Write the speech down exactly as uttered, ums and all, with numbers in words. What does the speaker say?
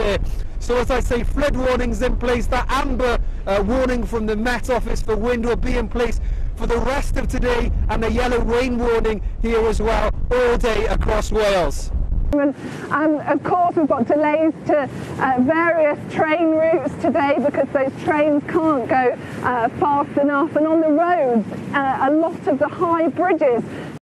there. So as I say, flood warnings in place. That amber uh, warning from the Met Office for wind will be in place for the rest of today, and a yellow rain warning here as well all day across Wales. And um, of course we've got delays to uh, various train routes today because those trains can't go uh, fast enough, and on the roads uh, a lot of the high bridges